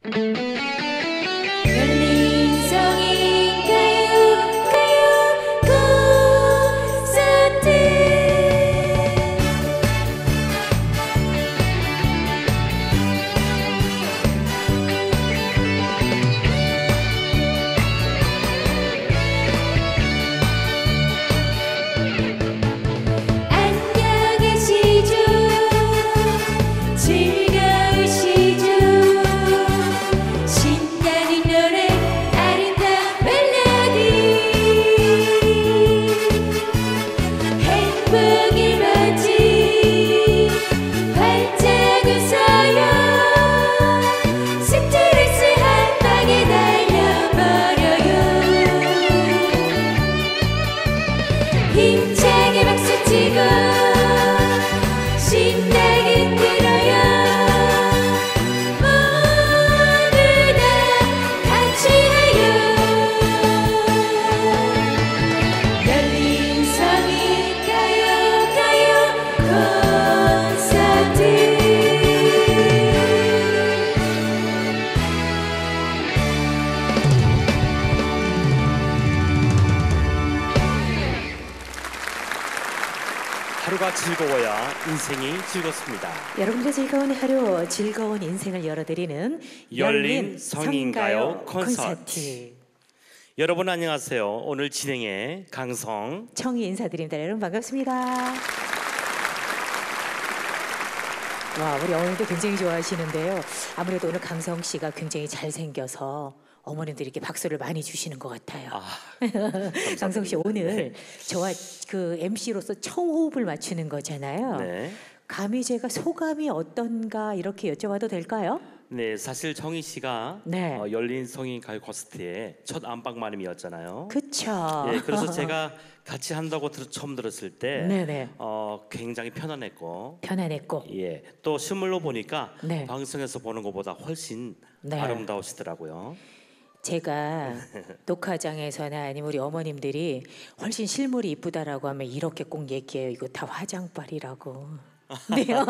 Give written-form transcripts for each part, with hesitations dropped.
열린 성인 가요 콘서트. 안녕하시죠, 즐거우시죠. 신나는 노래, 아름다운 멜로디, 행복을 맞이 활짝 웃어요. 스트레스 한 방에 날려버려요. 힘차게 박수치고 신나게 들어요. 모두 다 같이 해요. 열린 성인 가요 콘서트. 하루가 즐거워야 인생이 즐겁습니다. 여러분의 즐거운 하루, 즐거운 인생을 열어드리는 열린 성인가요 콘서트. 여러분 안녕하세요. 오늘 진행의 강성 청이 인사드립니다. 여러분 반갑습니다. 와, 우리 어머님도 굉장히 좋아하시는데요. 아무래도 오늘 강성 씨가 굉장히 잘생겨서 어머님들이 이렇게 박수를 많이 주시는 것 같아요. 강성 씨 오늘 저와 그 MC로서 청호흡을 맞추는 거잖아요. 네. 감히 제가 소감이 어떤가 이렇게 여쭤봐도 될까요? 네, 사실 정희 씨가 네. 열린 성인 가요 콘서트의 첫 안방마님이었잖아요. 그쵸. 예, 그래서 제가 같이 한다고 처음 들었을 때 네네. 굉장히 편안했고 편안했고. 예, 또 실물로 보니까 네. 방송에서 보는 것보다 훨씬 네. 아름다우시더라고요. 제가 녹화장에서나 아니면 우리 어머님들이 훨씬 실물이 이쁘다라고 하면 이렇게 꼭 얘기해요. 이거 다 화장빨이라고. 네요.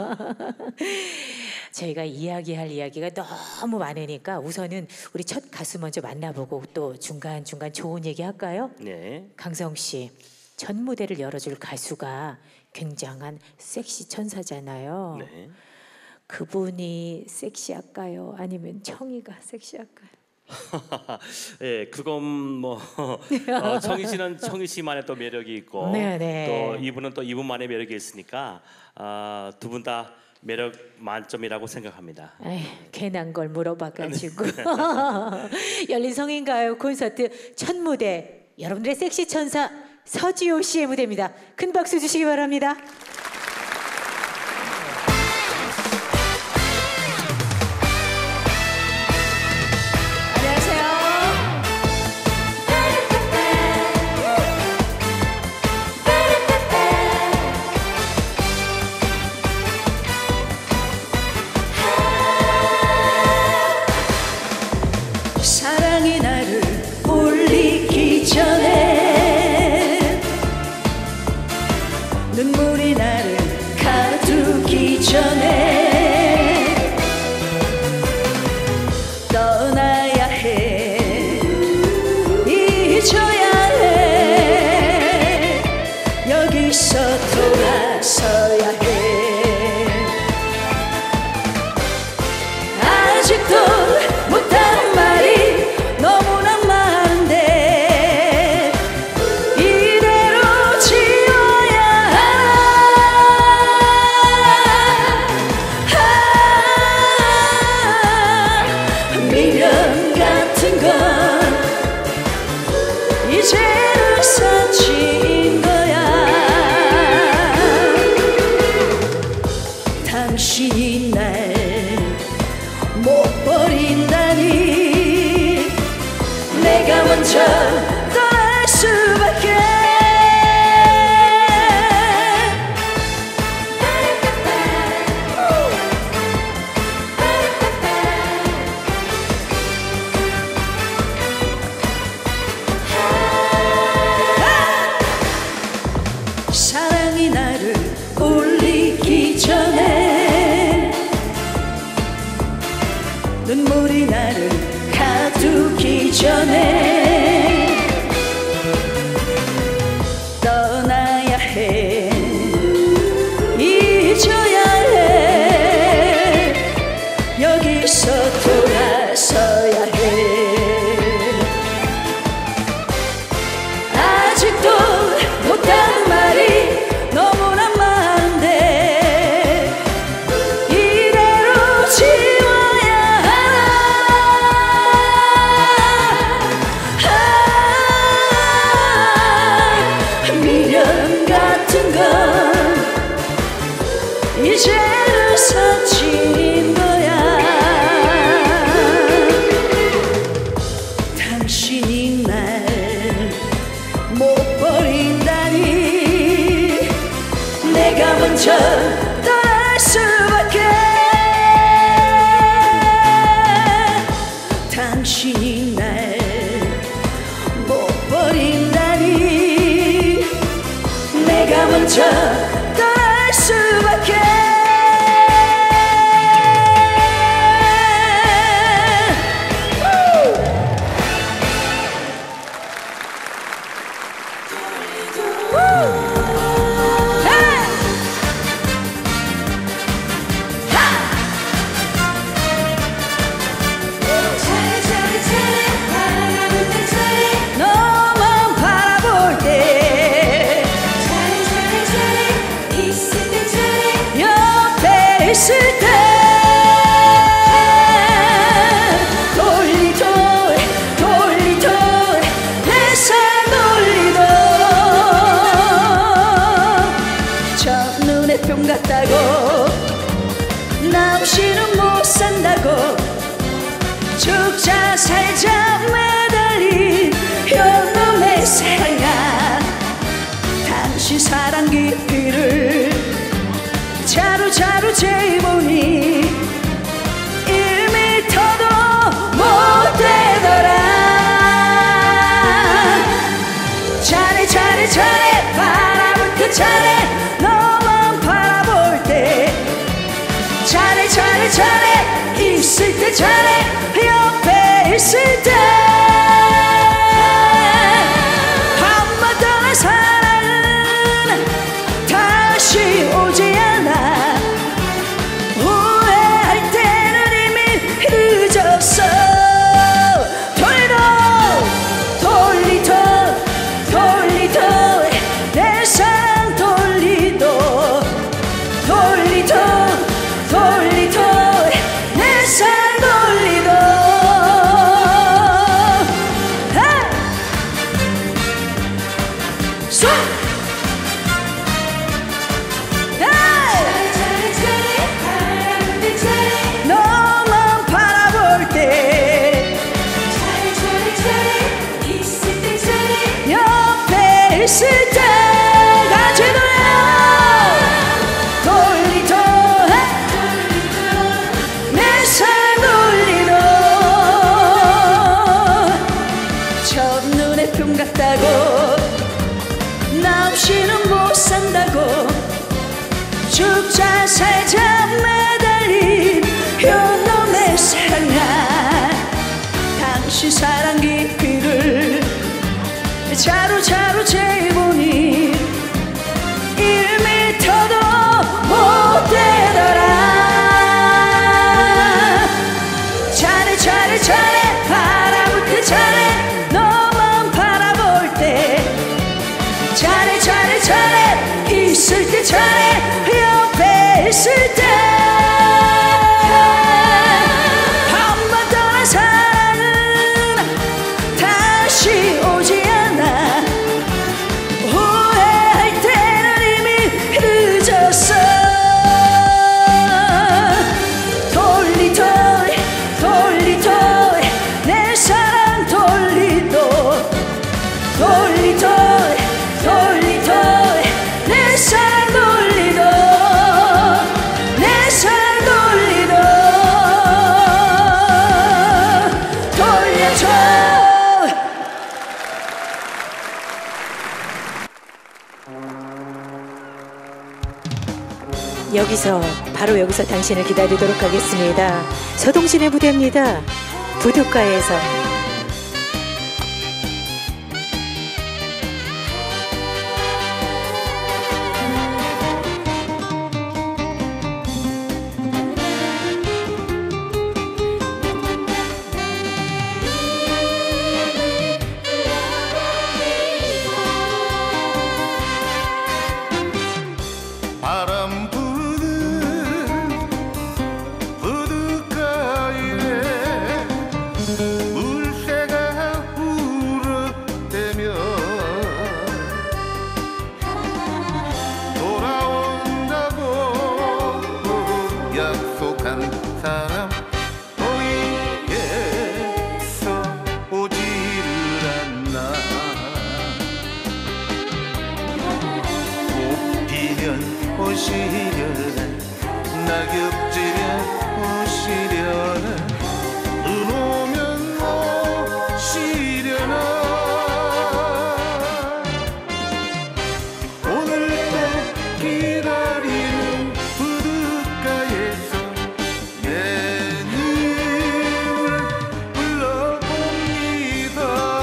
저희가 이야기할 이야기가 너무 많으니까 우선은 우리 첫 가수 먼저 만나보고 또 중간중간 좋은 얘기 할까요? 네. 강성 씨, 첫 무대를 열어줄 가수가 굉장한 섹시 천사잖아요. 네. 그분이 섹시할까요? 아니면 청이가 섹시할까요? 예, 그건 뭐 청희 씨는 청희 씨만의 또 매력이 있고 네네. 또 이분은 또 이분만의 매력이 있으니까 두 분 다 매력 만점이라고 생각합니다. 에이, 괜한 걸 물어봐가지고 열린 성인가요 콘서트 첫 무대 여러분들의 섹시 천사 서지호 씨의 무대입니다. 큰 박수 주시기 바랍니다. 사랑이 나를 올리기 전에 눈물이 나를 가두기 전에 떠나야 해 잊어야 해 여기서 돌아서야 해 아직도 못한 말이 너무나 많은데 이대로 지워야 하나 미련 같은 건 이제는 사치인 거야 당신이 날 못 버린다니 내가 먼저 떠날 수밖에 사랑이 나를 올리기 전에 눈물이 나를 가두기 전에 떠나야 해 잊어야 해 여기서 돌아서야 해 아직도 못한 말이 너무나 많은데 이대로 지워야 하나 미련 같은 건 이제는 사치인 거야 당신이 날 못 버린다니 내가 먼저 떠날 수밖에 당신이 날 못 버린다니 내가 먼저 떠날 수밖에 너만 바라볼 때 옆에 있을 때 돌리돌 돌리돌 내 삶 돌리돌 첫눈에 뿅 같다고 나 없이는 못 산다고 죽자 살자 매달린 현놈의 사랑아 당신 사랑 깊이를 자루자루 재보니 1미터도 못 되더라 잘해 잘해 잘해 바라볼 때 잘해 너만 바라볼 때 잘해 잘해 잘해 있을 때 잘해 옆에 있을 때 한번 떠난 사랑은 다시 오지 않아 후회할 때는 이미 늦었어 돌리도 돌리도 내 삶 돌리도 돌리도 돌리도 내 삶 돌리도 쏴! 너만 바라볼 때 옆에 있을 때 같이 돌리도 내 삶 돌리도 첫눈에 뿅 같다고 나 없이는 못 산다고 죽자 살자 매달린 현놈의 사랑아 당신 사랑 깊이를 자루자루 재보니 1미터도 못 되더라 잘해 잘해 잘해 바라볼 때 잘해 너만 바라볼 때 잘해 잘해 잘해 있을 때 잘해 옆에 있을 때 여기서 바로 여기서 당신을 기다리도록 하겠습니다. 서동진의 무대입니다. 부둣가에서. 바람 부는 부둣가에 물새가 울었대며 돌아온다고 약속한 사람 거기에서 오지를 않나. 꽃피면 오시려나 낙엽지면 오시려나 눈 오면 오시려나 오늘 또 기다리는 부둣가에서 내 이름을 불러봅니다.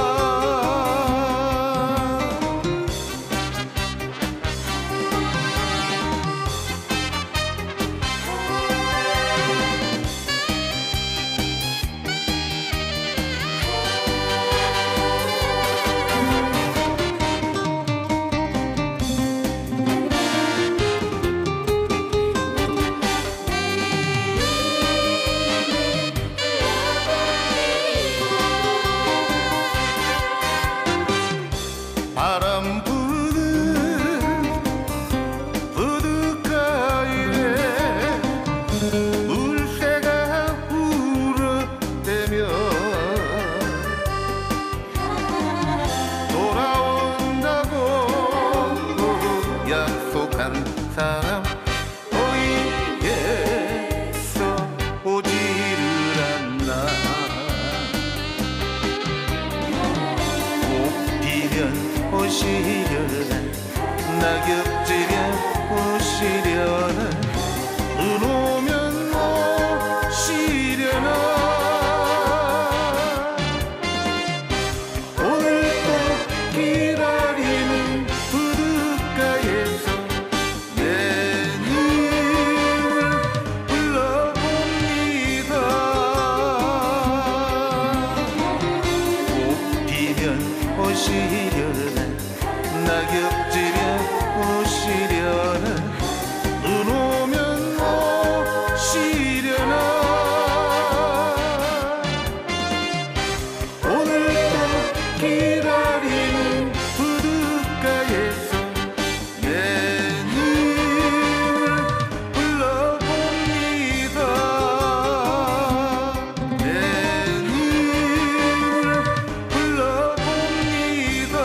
바람 부는 부둣가에 물새가 울었대며 돌아온다고 약속한 사람 거기에서 오지를 않나. 꽃피면 오시려나 낙엽지면 오시려나 눈 오면 오시려나 오늘 또 기다리는 부둣가에서 내 이름을 불러봅니다. 꽃피면 오시려나 낙엽지면 오시려나 눈 오면 오시려나 오늘 또 기다리는 부둣가에서 내 이름을 불러봅니다. 내 이름을 불러봅니다.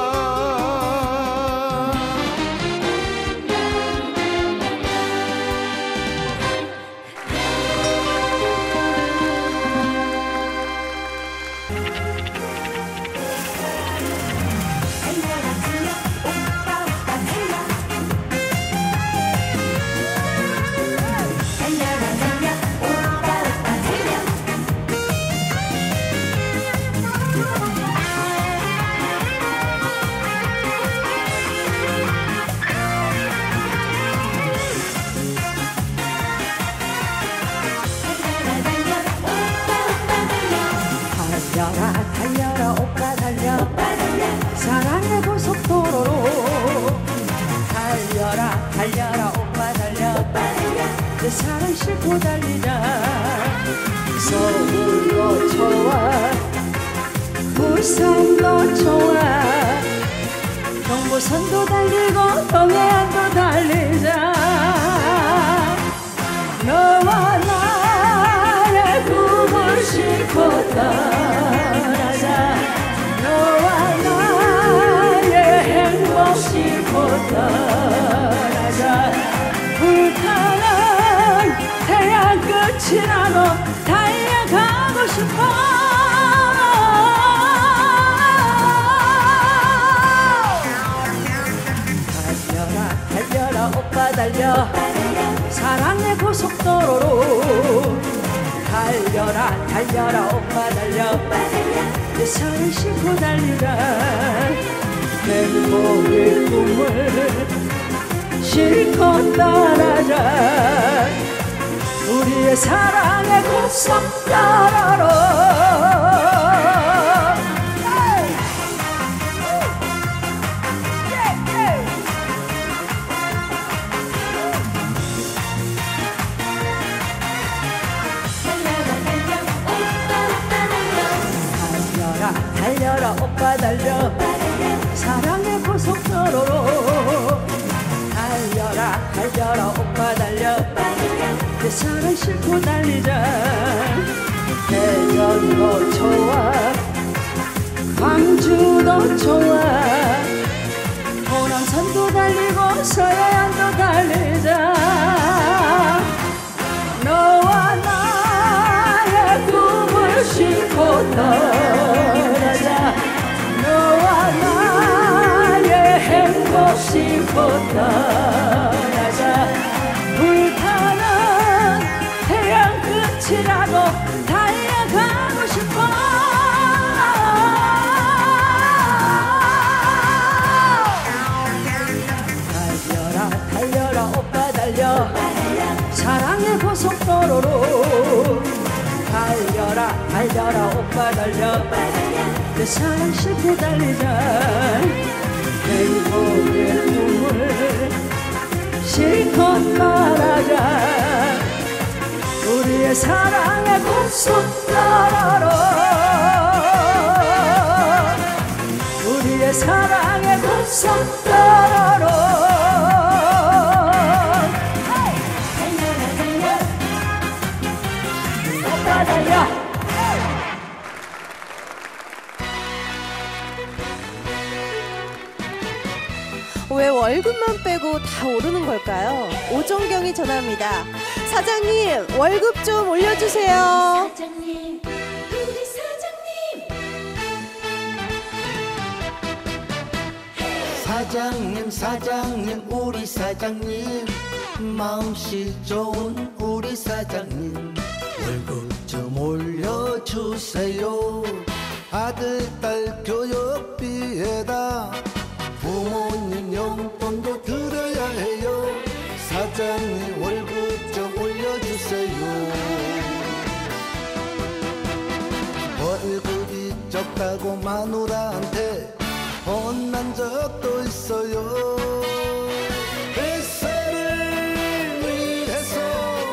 달려라 달려라 오빠 달려 사랑의 고속도로로 달려라 달려라 오빠 달려 내 사랑 싣고 달리자. 서울도 좋아 부산도 좋아 경부선도 달리고 동해안도 달리자. 너와 나의 꿈을 싣고 떠나자. 너와 나의 행복 싣고 떠나자. 불타는 태양 끝이라도 달려가고 싶어. 달려라 달려라 오빠 달려 사랑의 고속도로로 달려라 달려라 오빠 달려 내 살을 싣고 달리자 행복의 꿈을 실컷 따라자 우리의 사랑의 고속도로로 달려라 오빠 달려 사랑의 고속도로로 달려라 달려라 오빠 달려 내 사랑 싣고 달리자 대전도 좋아 광주도 좋아 호남선도 달리고 서해안도 달리자 너와 나의 꿈을 싣고 떠나자 너와 나의 행복 싣고 떠나자 불타는 태양 끝이라도 달려가고 싶어 달려라 달려라 오빠 달려 사랑의 고속도로로 달려라 달려라 오빠 달려 내 사랑 싣고 달리자 행복의 꿈을 실컷 말하자 우리의 사랑의 고속도로로 우리의 사랑의 고속도로로 달려 왜 월급만 빼고 다 오르는 걸까요? 오정경이 전화합니다. 사장님, 월급 좀 올려주세요. 사장님, 우리 사장님. 사장님 우리 사장님 마음씨 좋은 우리 사장님 월급 좀 올려주세요 아들 딸 교육비에다 부모님 용돈도 드려야 해요 사장님 월급 좀 올려주세요 월급이 적다고 마누라한테 혼난 적도 있어요 회사를 위해서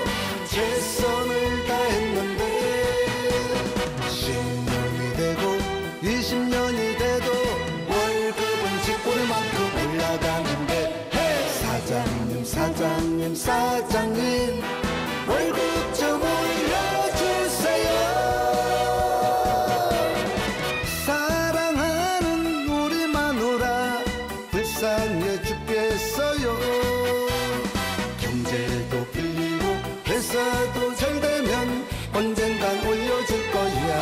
최선을 다했는데 10년이 되고 20년이 돼도 월급은 쥐꼬리만큼 올라가는데 사장님 사장님 사장님 월급 좀 올려주세요 사랑하는 우리 마누라 불쌍해 죽겠어요 경제도 빌리고 회사도 잘 되면 언젠간 올려줄 거야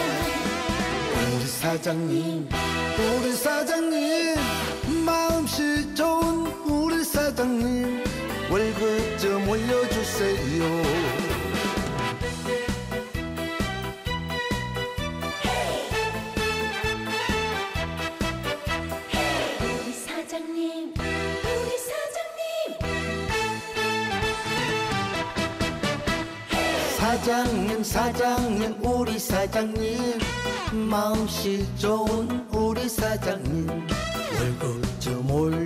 우리 사장님 마음씨 좋은 우리 사장님 월급 좀 올려주세요 우리 사장님, 우리 사장님. 사장님 우리 사장님 마음씨 좋은 우리 사장님 월급 좀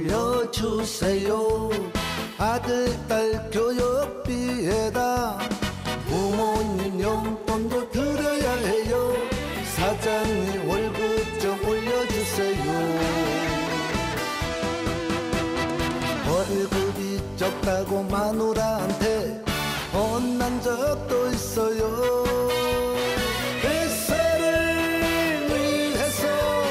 올려주세요 아들 딸 교육비에다 부모님 용돈도 드려야 해요 사장님 월급 좀 올려주세요 월급이 적다고 마누라한테 혼난 적도 있어요 회사를 위해서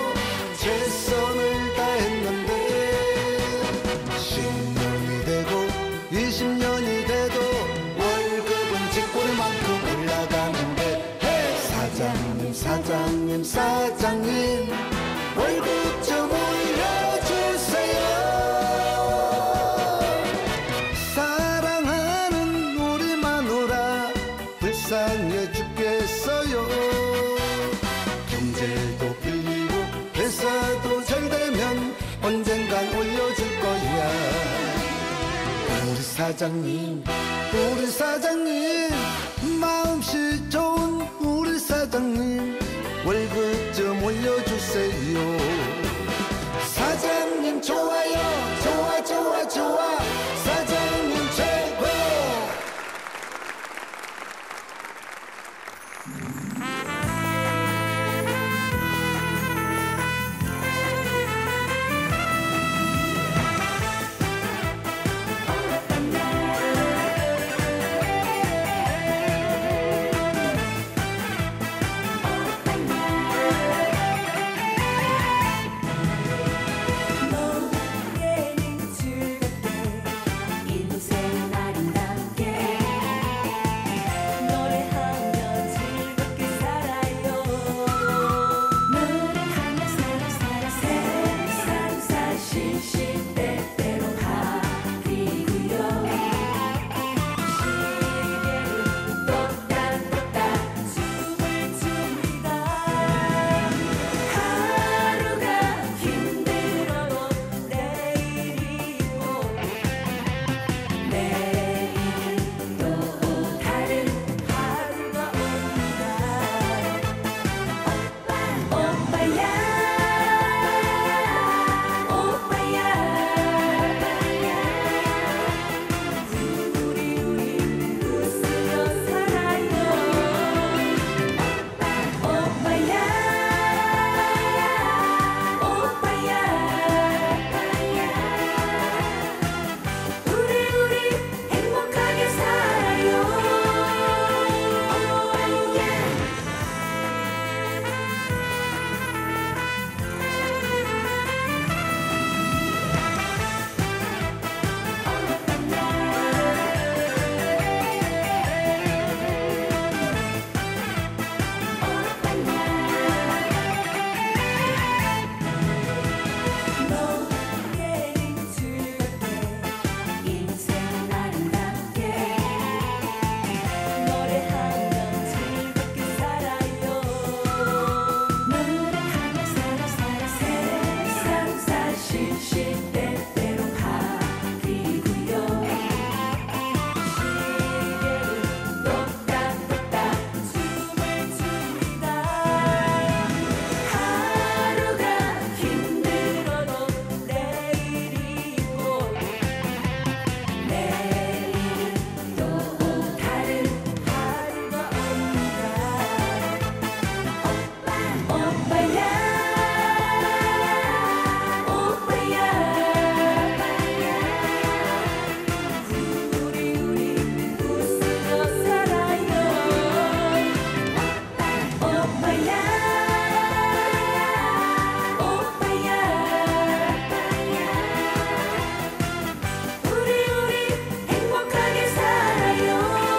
최선을 다했는데 10년이 되고 20년이 돼도 월급은 쥐꼬리만큼 올라가는데 사장님 월급 좀 올려주세요 사랑하는 경제도 풀리고 회사도 잘 되면 언젠간 올려줄 거야. 우리 사장님 우리 사장님 마음씨 좋은 우리 사장님 월급 좀 올려주세요. 사장님 좋아요 좋아 좋아 좋아 사장님 최고. 너에는 즐겁게 인생은 아름답게 노래하며 즐겁게 살아요. 노래하며 살아 세상 시시때때로 가리고요. 시계는 똑딱똑딱 춤을 춥니다. 하루가 힘들어도 내일이고 내일은 또 다른 하루가 옵니다. 오빠야 오빠야 우리 웃으며 살아요. 오빠야 오빠야 우리 행복하게 살아요. 너에는 즐겁게 인생은 아름답게 노래하며 즐겁게 살아요. 노래하며 살아 세상 시시때때로 가리고요. 시계는 똑딱똑딱 춤을 춥니다. 하루가 힘들어도 내일이고 내일은 또 다른 하루가 옵니다. 오빠야 오빠야 우리 웃으며 살아요. 오빠야 오빠야 우리 행복하게 살아요.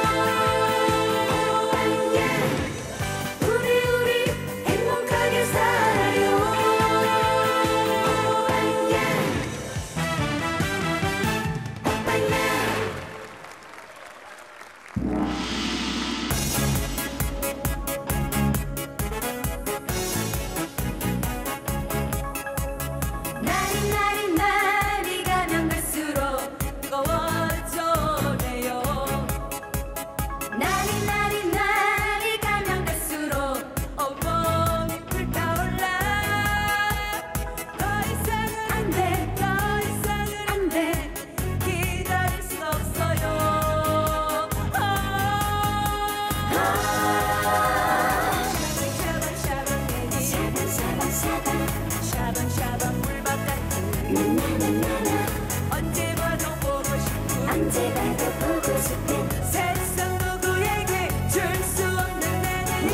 우리 행복하게 살아요. 오빠야 날이 가면 갈수록 뜨거워져네요. 날이 가면 갈수록 어머니 불타올라. 더 이상은 안 돼, 더 이상은 안 돼. 기다릴 수 없어요. 샤방샤방 물밥 같은 언제 봐도 보고 싶은 세상 누구에게 줄 수 없는 내는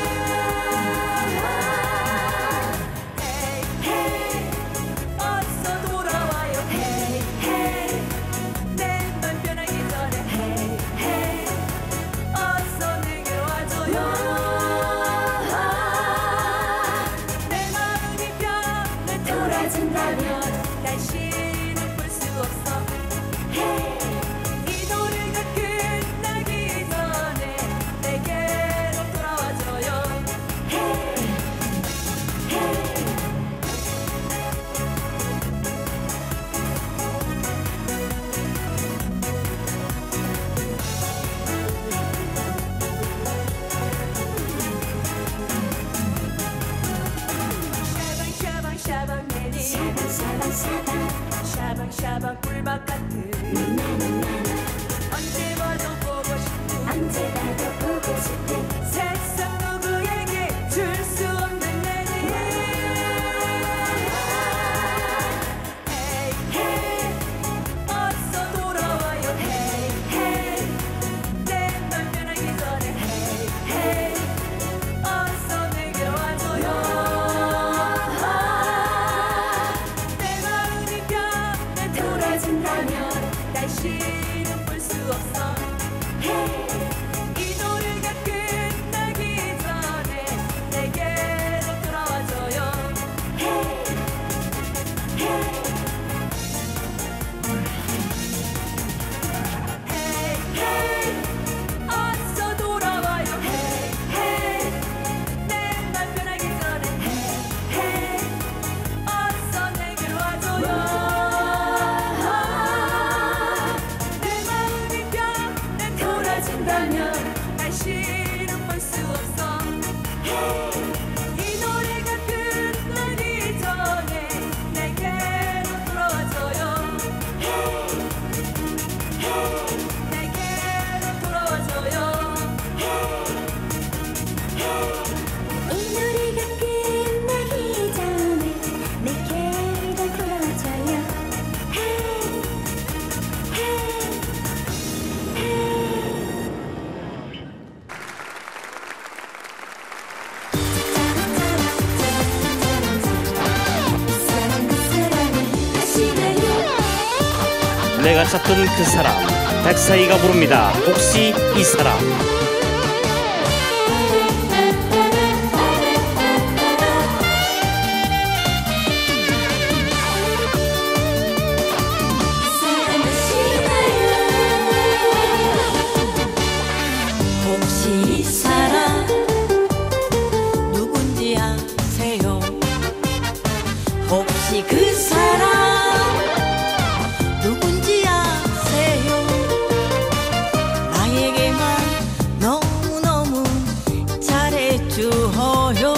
Hey 어서 돌아와요. Hey 내 맘 변하기 전에 Hey 어서 내게 와줘요. 내 마음이 변해 돌아준다면 다시 내가 찾던 그 사람 백사이가 부릅니다. 혹시 이 사람. 혹시 이 사람 누군지 아세요? 혹시 그 사람 누군지 아세요? 나에게만 너무너무 잘해줘요.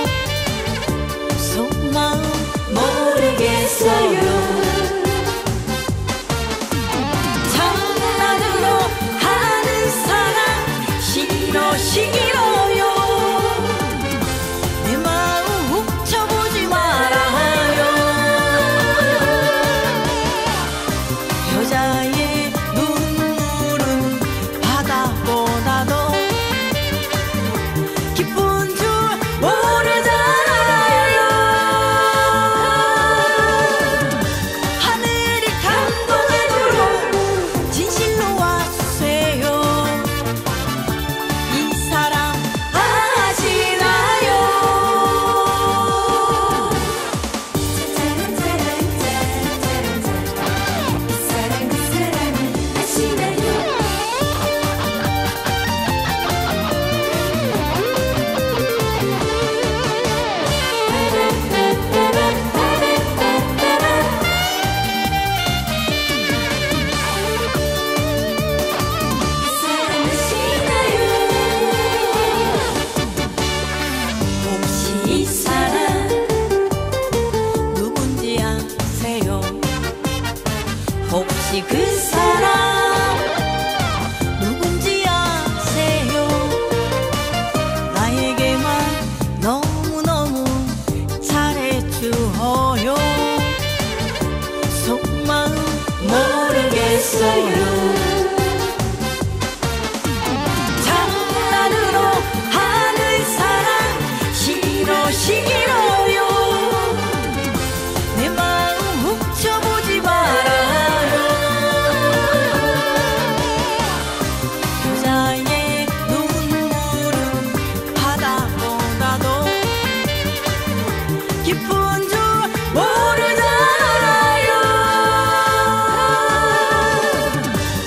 속마음 모르겠어요. 장난으로 하는 사람 싫어요. 내 마음 훔쳐보지 말아요. 여자의 눈물은 바다보다도 기쁜 줄 모르잖아요. 하늘이 감동하도록 진실로 와주세요. 이 사람 아시나요? 이 사람을 아시나요? 혹시 이 사람 누군지 아세요? 혹시 그 사람 누군지 아세요? 나에게만 너무너무 잘해줘요. 속마음 모르겠어요. 장난으로 하는 사람 싫어요. 내 마음 훔쳐보지 말아요. 여자의 눈물은 바다보다도 기쁜 줄 모르잖아요.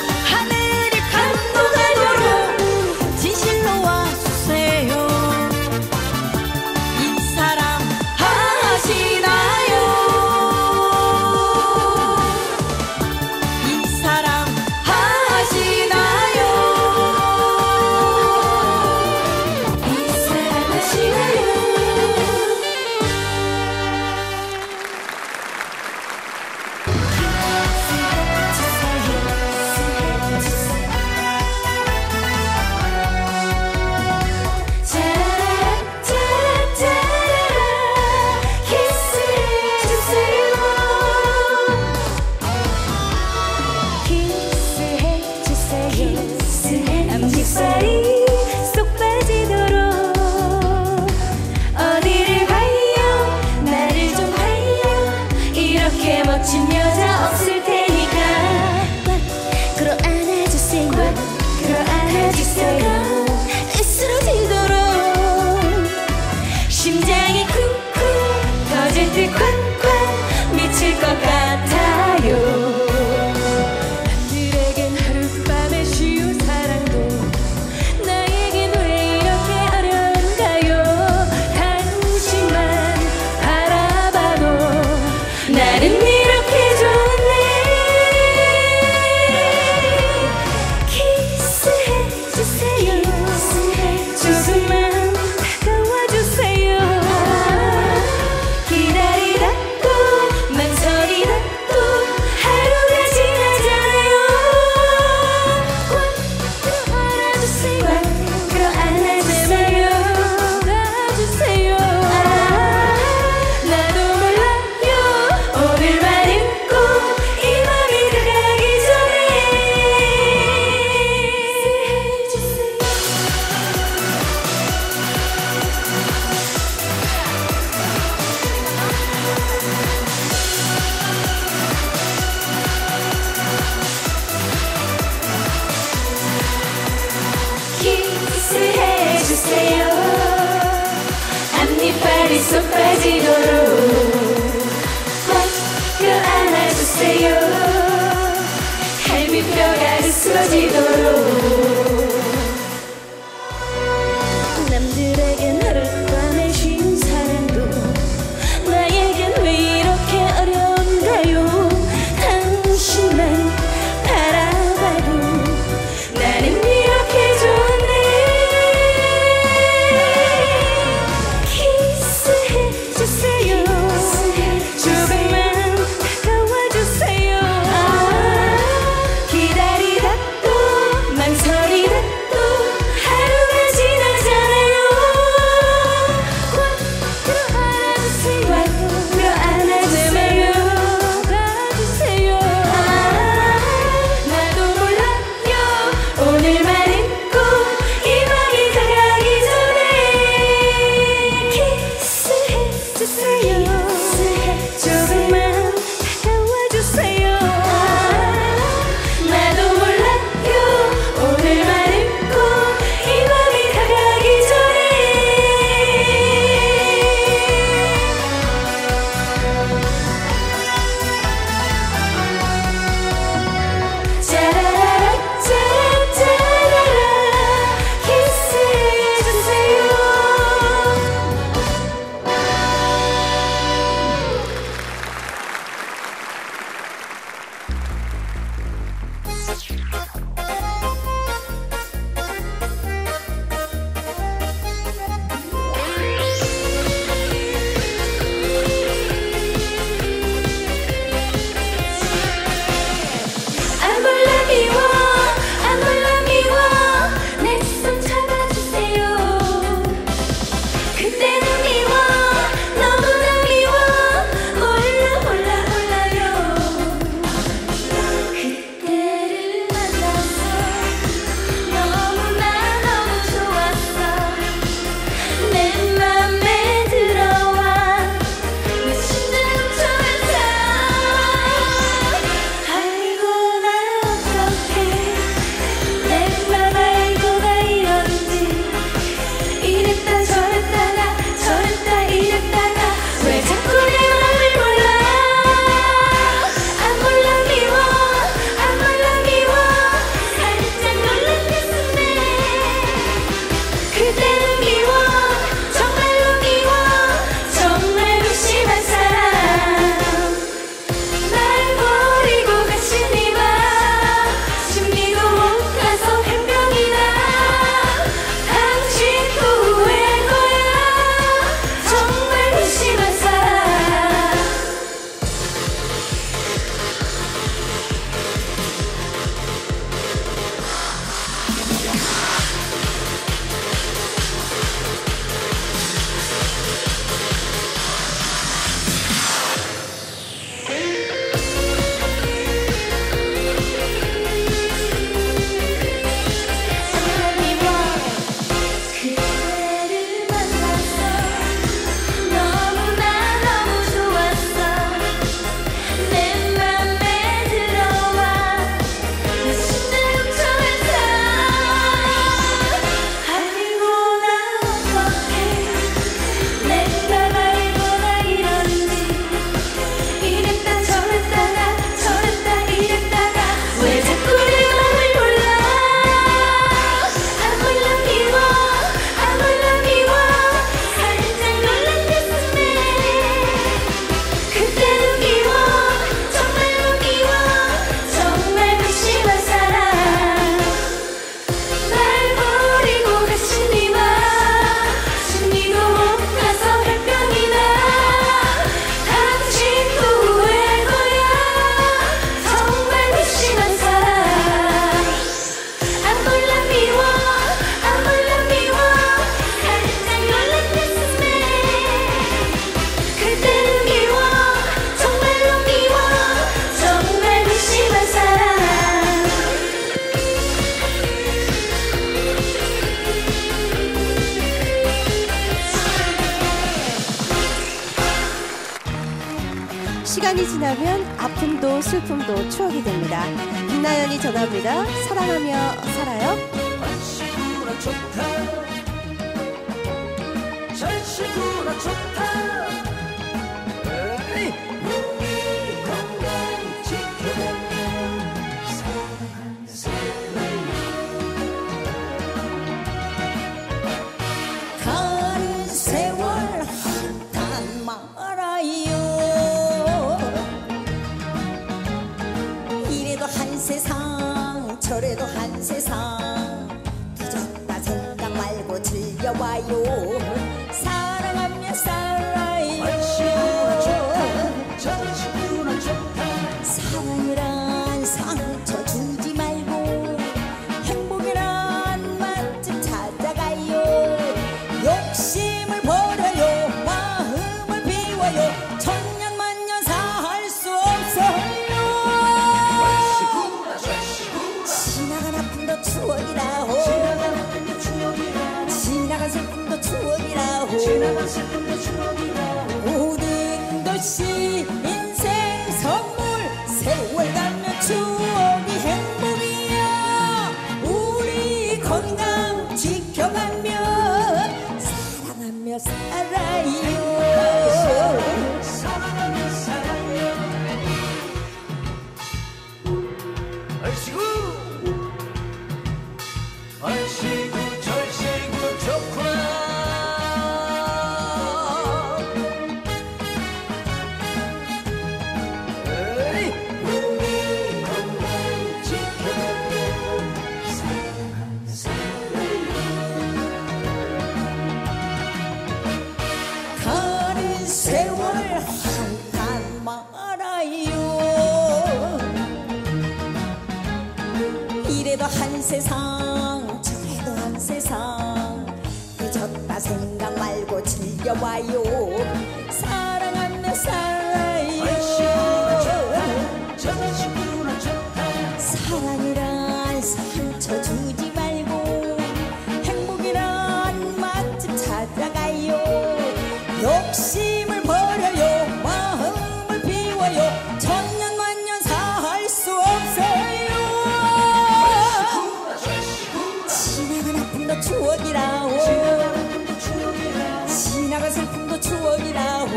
살이 쏙 빠지도록 꽉 껴안아주세요. 갈비뼈가 으스러지도록 남들에겐 하룻밤에 쉬운 사랑도 나에겐 왜 이렇게 어려운가요? 당신만 바라봐도 나는 이렇게 좋은데 키스해주세요. 조금만 다가와주세요. 기다리다 또 망설이다 또 하루가 지나잖아요. 꽉 껴안아주세요. 가주세요. 나도 몰라요. 오늘만 있고 이 밤이 다가기 전에 키스해주세요. 조금만 다가와주세요. 나도 몰라요. 오늘만 있고 이 밤이 다가기 전에 짜라라라 짜라라라 키스해주세요. 안 몰라 미워 안 몰라 미워 내 손 잡아주세요. 그때는 미워 너무나 미워 몰라 몰라 몰라요. 그때를 만나서 너무나 너무 좋았어. 내 맘에 들어와 내 심장조차 알고 나 어떡해. 내 맘 알고 나 이러는지 이랬다 저랬다 이랬다가 왜 자꾸 내 맘을 몰라. 안 몰라 미워 안 몰라 미워 살짝 놀란 가슴에 그대는 미워 정말로 미워 정말 무심한 사람 날 버리고 가신 이밤 심리도 못 가서 변명이 나 당신 후회할 거야 정말 무심한 사람. 그대를 만나서 너무나 너무 좋았어. 내 맘에 들어와 내 심장조차 알고 나 어떡해. 내 맘 알고 나 이러는지 이랬다 저랬다 이랬다가 왜 자꾸 내 맘을 몰라. 안 몰라 미워 안 몰라 미워 살짝 놀란 가슴에 그때는 미워 정말로 미워 정말 무심한 사람 날 버리고 가신 이밤 심리도 못 가서 혈병이 나 당신 후회할 거야 정말 무심한 사람. 안 몰라 미워 안 몰라 미워 살짝 놀란 가슴에 그때는 미워 정말로 미워 정말 무심한 사람. 시간이 지나면 아픔도 슬픔도 추억이 됩니다. 김나연이 전합니다. 사랑하며 살아요. 좋다 잘 시구나 시구나 좋다 에이. 우리 건강 지켜가며 가는 세월 한탄 말아요. 이래도 한 세상 저래도 한 세상 뒤졌다 생각 말고 즐겨와요. 사랑하며 살아요. 시구나 좋다 저 시구나 좋다 사랑이란 상처 주지 말고 행복이란 맛집 찾아가요. 욕심을 버려요. 마음을 비워요. 천년만년 살 수 없어요. 지나간 아픔도 추억이라고 지나간 슬픔도 추억이라고 모든 것이 인생 선물 세월 가면 추억이 행복이야. 우리 건강 지켜가며 사랑하며 살아요. 얼씨구 얼씨구 절씨구 좋구나 에이. 우리 건강 지켜가며 가는 세월 한탄 말아요. 이래도 한 세상 저래도 한 세상 늦었다 생각 말고 즐겨와요. 사랑하며 살아요. 저 시구나 좋다 사랑이란 상처 주지 말고 행복이란 맛집 찾아가요. 욕심을 버려요. 마음을 비워요. 천년만년 살 수 없어요. 지나간 아픔도 추억이라고 지나간 슬픔도 추억이라고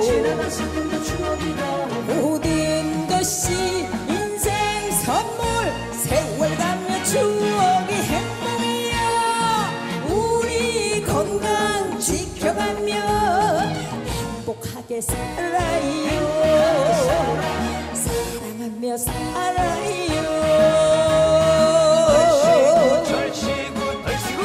모든 것이 인생 선물 세월 가면 추억이 행복이야. 우리 건강 지켜가며 행복하게 살아요. 사랑하며 살아요. 절씨구 얼씨구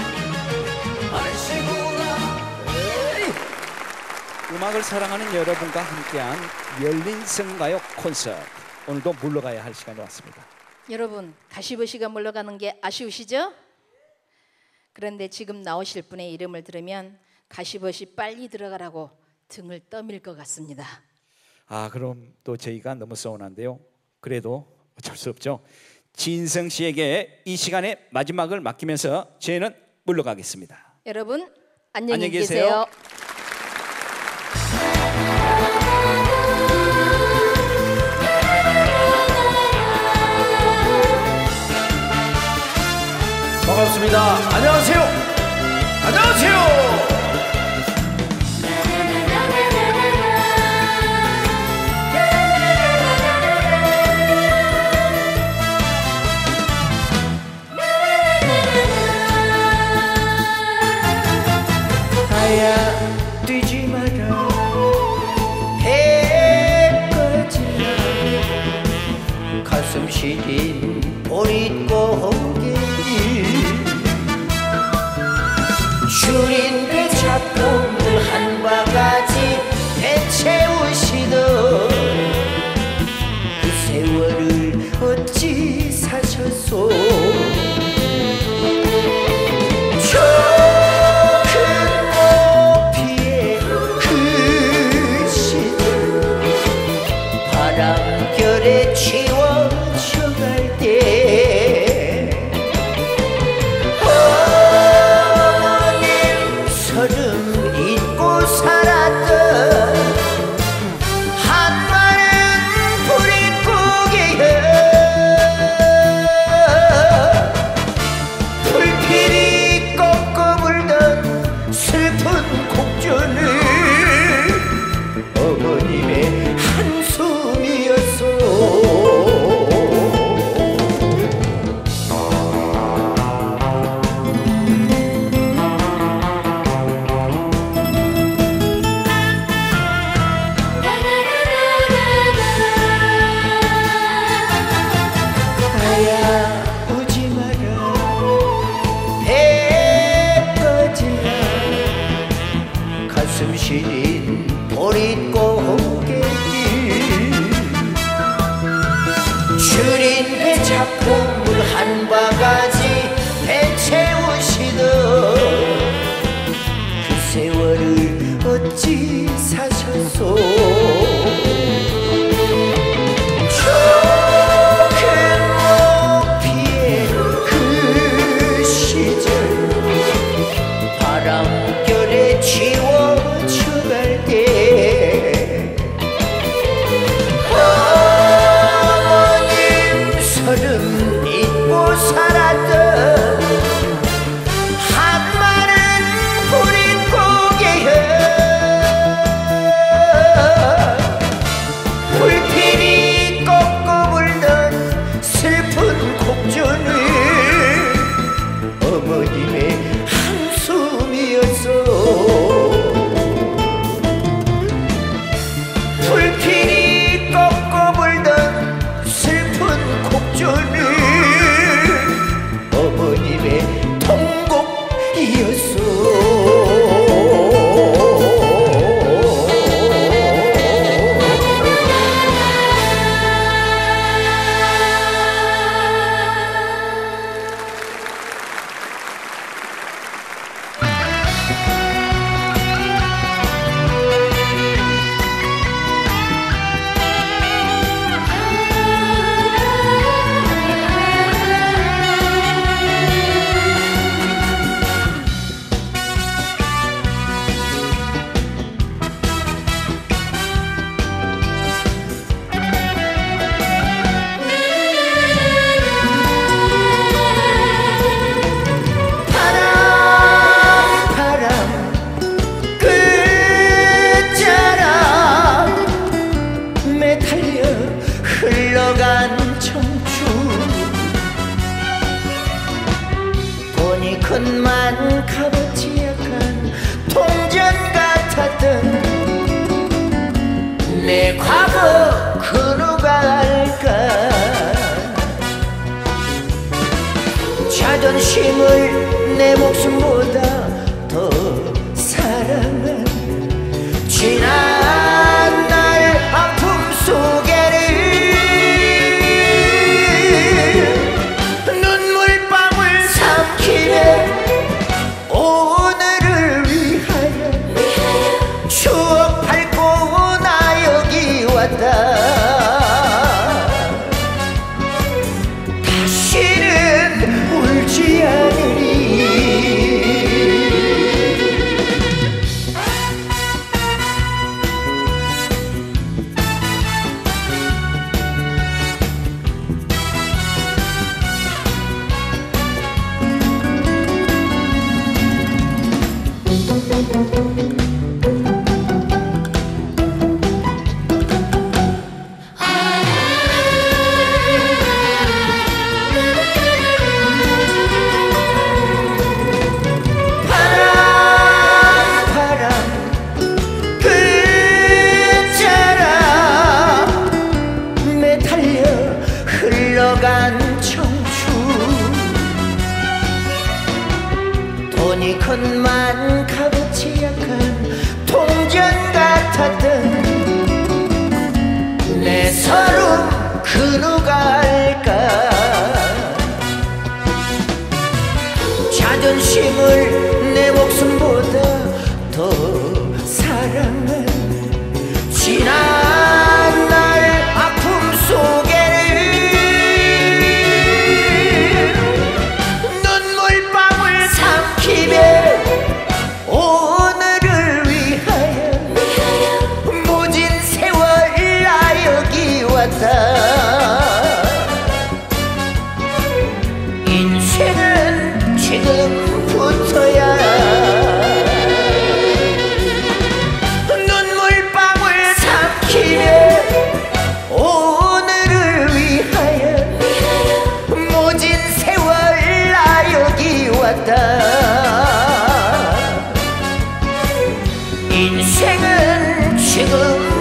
얼씨구나 에이. 음악을 사랑하는 여러분과 함께한 열린 성가요 콘서트, 오늘도 물러가야 할 시간이 왔습니다. 여러분, 가시버시가 물러가는 게 아쉬우시죠? 그런데 지금 나오실 분의 이름을 들으면 가시버시 빨리 들어가라고 등을 떠밀 것 같습니다. 아, 그럼 또 저희가 너무 서운한데요. 그래도 어쩔 수 없죠. 진성 씨에게 이 시간의 마지막을 맡기면서 저희는 물러가겠습니다. 여러분, 안녕히 안녕히 계세요. 계세요. 반갑습니다. 안녕하세요. 안녕하세요. 하야 뛰지 마라 해까지 가슴 시린 보릿고개 주인들 작품들 한 바가지 되채우시던 그 세월을 어찌 사셨소. 바람결에 치워져갈 때 어린 서름이 곡조는 어머님의 한숨이었소. 시린 보릿고개길 줄인 배 잡고 물 한 바가지 배 채우시던 그 세월을 어찌 사셨소. 좁은 목피에 그 시절 바람결에 지워져갈 때 어머님 서름 잊고 살았던 한마른 보릿고개여 불필이 꺾어 불던 슬픈 곡조는 어머님의 불길이 꺾어 불던 슬픈 곡조는 어머님의 통곡이었소. 흘러간 청춘 돈이 큰만 값어치 약한 동전 같았던 내 과거 그 누가 알까. 자존심을 내 목숨보다 더 사랑한 지난 날 아픔 속에는 눈물방울 삼키며 오늘을 위하여 추억 밟고 나 여기 왔다. 다시는 울지 않으리. 흘러간 청춘 돈이 큰만 값어치 약한 동전 같았던 내 서름 그 누가 알까. 자존심을 내 목숨보다 더 사랑한 지난 날 아픔 속에는 눈물방울 삼키며 오늘을 위하여 모진 세월 나 여기 왔다. 인생은 지금부터야 인생은 지금